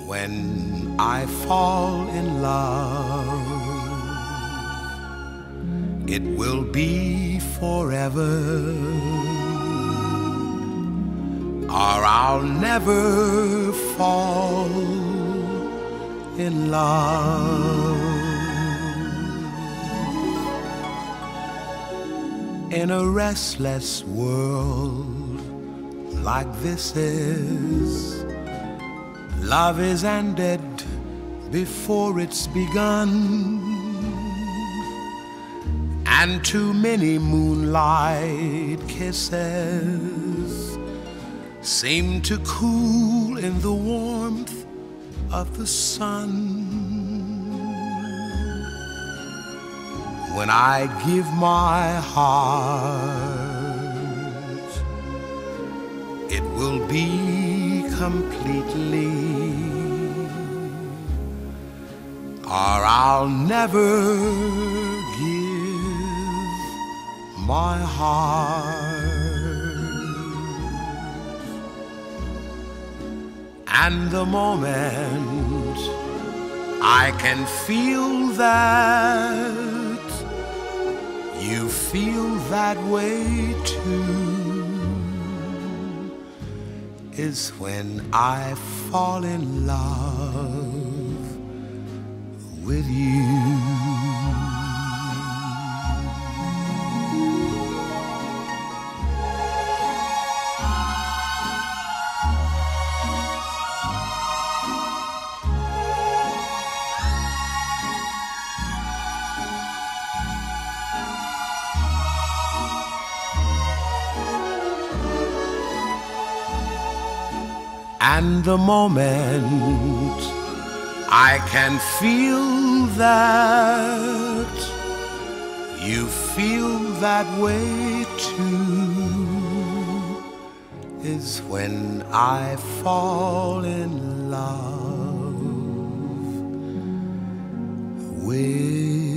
When I fall in love, it will be forever, or I'll never fall in love. In a restless world like this is, love is ended before it's begun, and too many moonlight kisses seem to cool in the warmth of the sun. When I give my heart, it will be completely, or I'll never give my heart. And the moment I can feel that you feel that way too, is when I fall in love with you. And the moment I can feel that you feel that way too, is when I fall in love with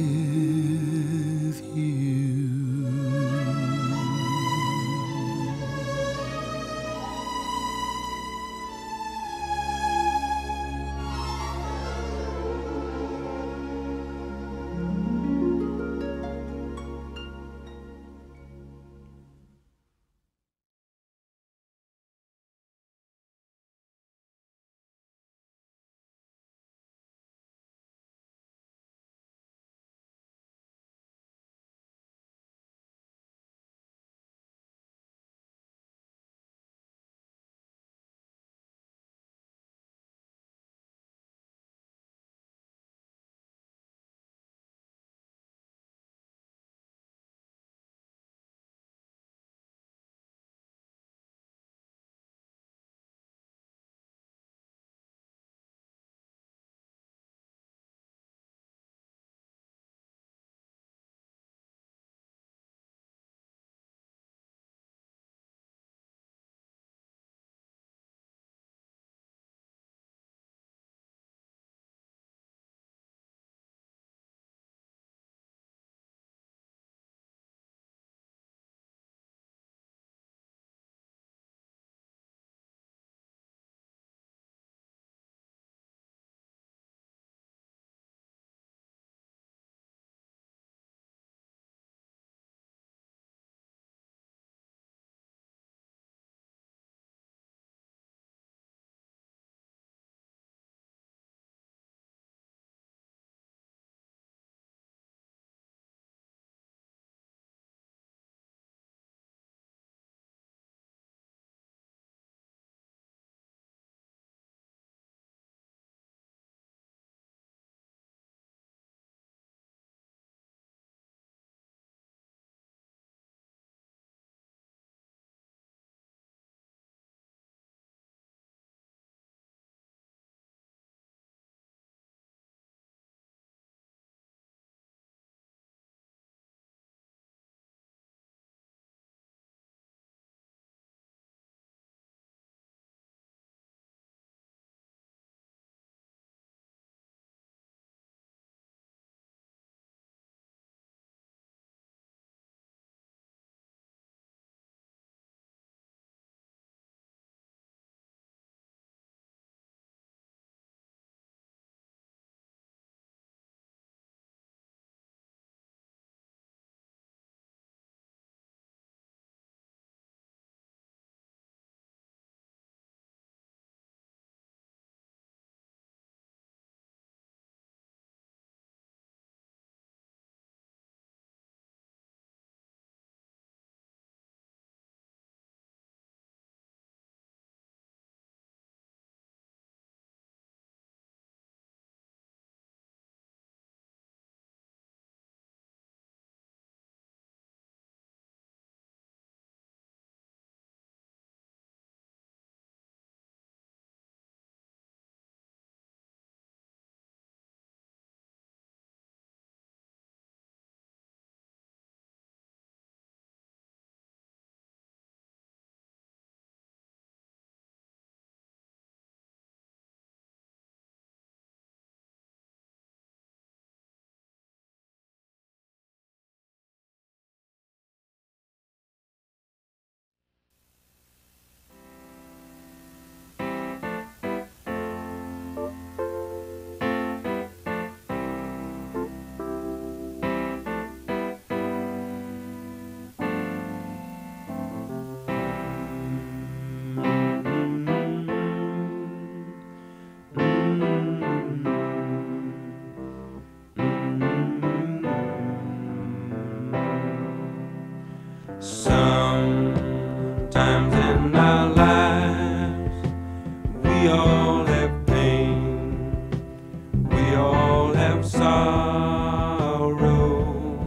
Times in our lives, we all have pain, we all have sorrow,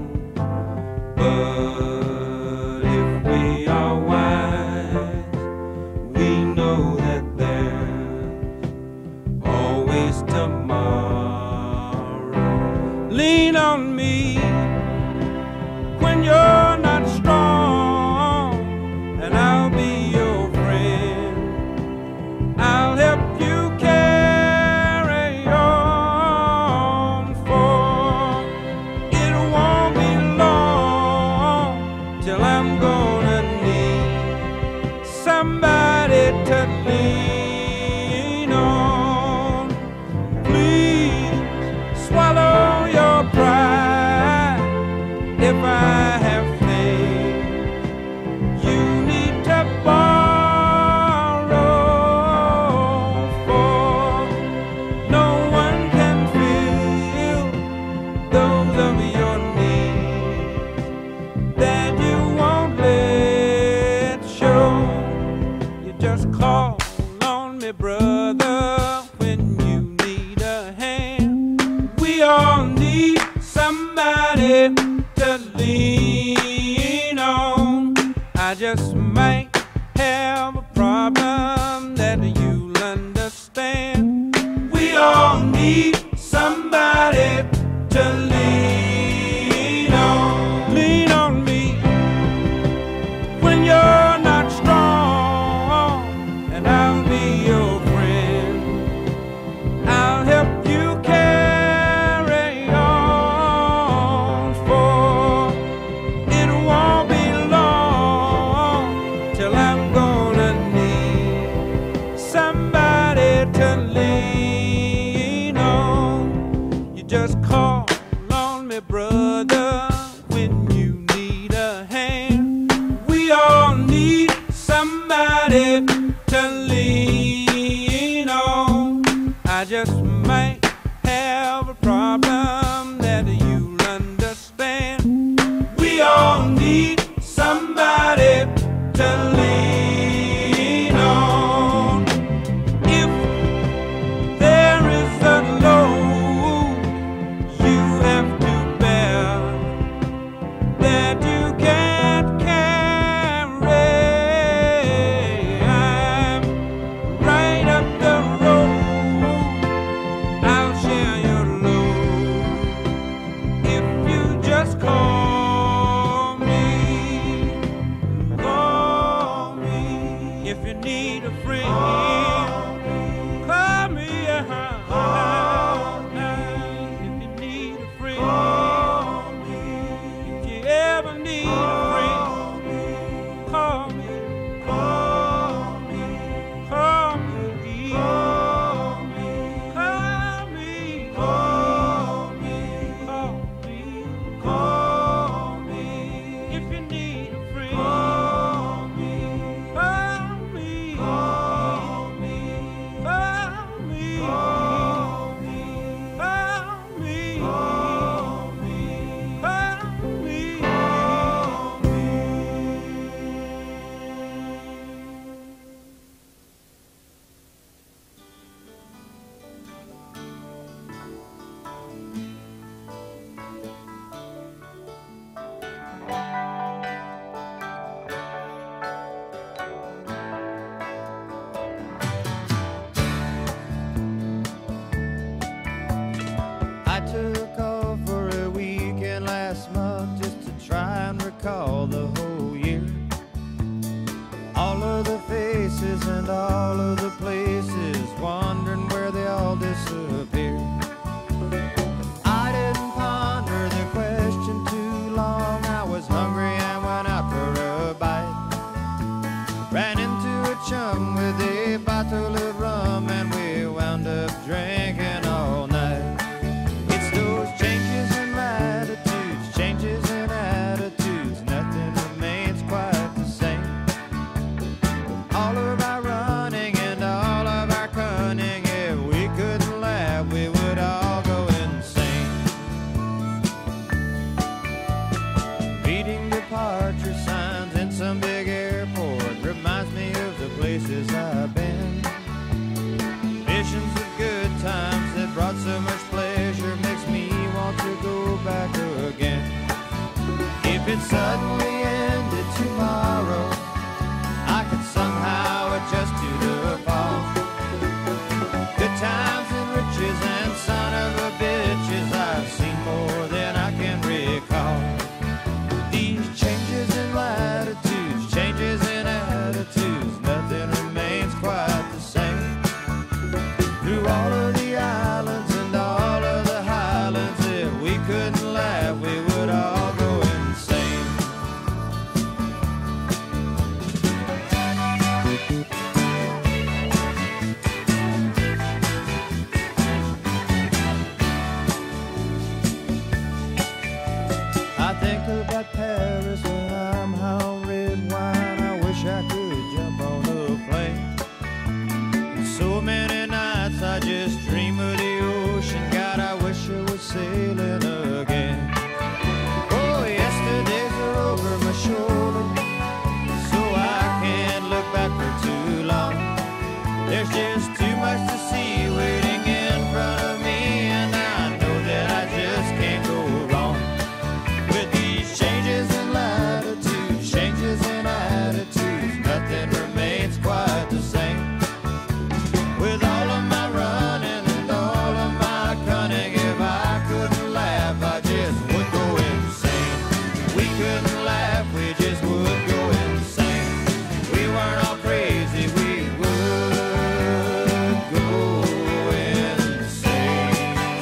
but if we are wise, we know that there's always tomorrow. Lean on me when you're not strong, and I'll be your friend. I'll help you carry on, for it won't be long till I'm gonna need somebody to lean on. Please swallow your pride if I have things you need to borrow, for no one can fill those of your needs that you won't let show. You just call on me, brother, when you need a hand. We all need somebody to lean on. I just might have a problem that you'll understand. We all need somebody to lean on. Lean on me when you're not strong, and I'll be your friend. I'll help you carry on, for it won't be long till I'm gonna need somebody to lean on. You just call on me, brother, when you need a hand. We all need somebody to lean on. I just might have a problem that you'll understand. We all need somebody to lean on. If there is a load you have to bear that you can't carry, I'm right up the road. I'll share your load if you just call me. Call me if you need a friend. Call me, if you need a friend. If you ever need a friend, call me. Call me. Call me. Call me. Call me. Call me. Call me. Call me. If you need a friend, call me. Call me. Call me. Call me. Call me. Call me. Call me. Call me. Call me. I took off for a weekend last month just to try and recall the whole year. All of the faces and all of the places, wondering where they all disappeared. I didn't ponder the question too long. I was hungry and went out for a bite. Ran into a chum with a bottle of rum, and we wound up drinking all night. It's those changes in latitudes, changes in attitudes, nothing remains quite the same. All of our running and all of our cunning, if we couldn't laugh, we would all go insane. Beating departure signs in some big airport could somehow adjust to the fall. Good times and riches and son of a bitches, I've seen more than I can recall. These changes in latitudes, changes in attitudes, nothing remains quite the same. Through all of the islands and all of the highlands, if we couldn't laugh, we would all go insane. I think about Paris when I'm high on red wine. I wish I could jump on a plane. So many nights I just dream of the ocean. God, I wish I was sailing again. Oh, yesterdays are over my shoulder, so I can't look back for too long. There's just too much to see waiting in front of me, and I know that I just can't go wrong. With these changes in latitudes, changes in attitudes, nothing remains quite the same. With all of my running and all of my cunning, if I couldn't laugh, I just would go insane. We couldn't laugh, we just would go insane. We weren't all crazy, we would go insane.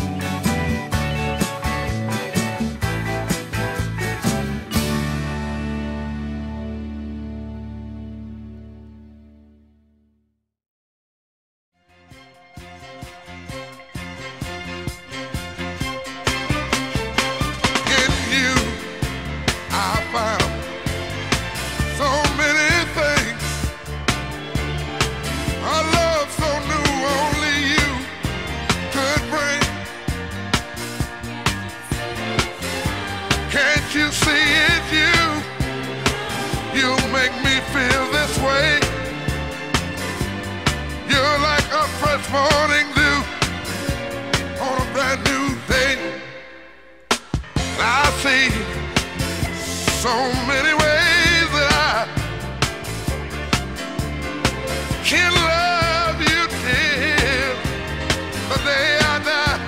In you, I found so many things. A love so new, only you could bring. Can't you see it's you? You make me feel this way. You're like a fresh morning dew on a brand new day. I see so many ways that I can love you till the day I die.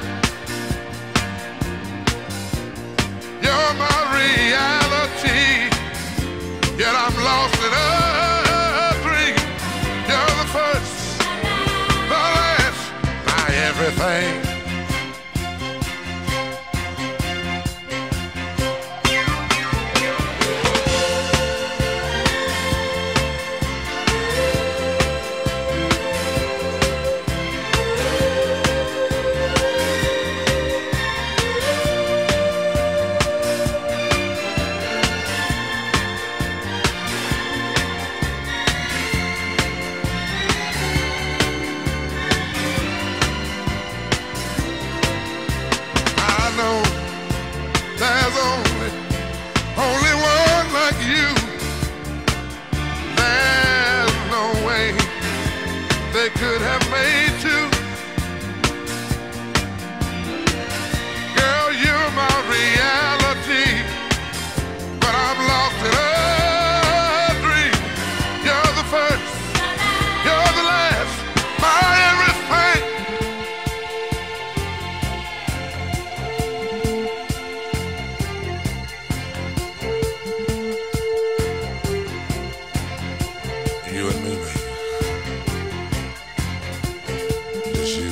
You're my reality, yet I'm lost in a dream. You're the first, the last, my everything. I know there's only one like you. There's no way they could have made two. Girl, you're my reality, but I'm lost in a dream. You're the first, you're the last, my everything. You and me, baby. Just you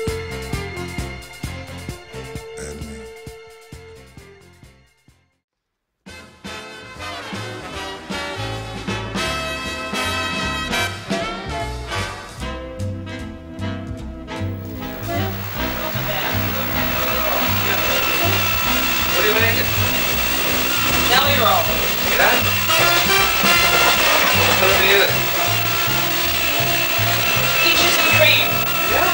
and me. What do you think? Jelly roll. Yeah? What do you think? Peaches and cream. Yeah?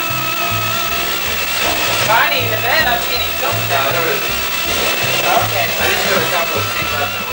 I need a bed. I'm getting something. No, there isn't. Okay. I just got a couple of things left.